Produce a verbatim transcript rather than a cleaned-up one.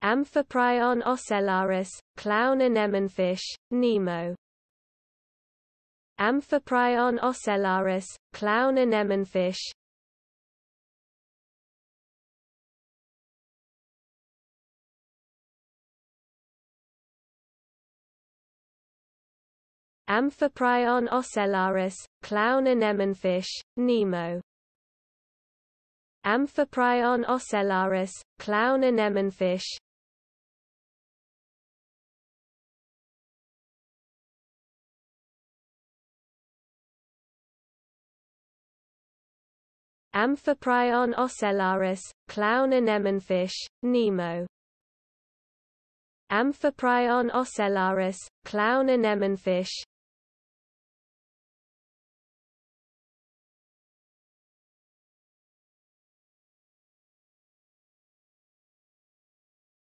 Amphiprion ocellaris, clown anemonefish, Nemo. Amphiprion ocellaris, clown anemonefish. Amphiprion ocellaris, clown anemonefish, Nemo. Amphiprion ocellaris, clown anemonefish. Amphiprion ocellaris, clown anemonefish, Nemo. Amphiprion ocellaris, clown anemonefish.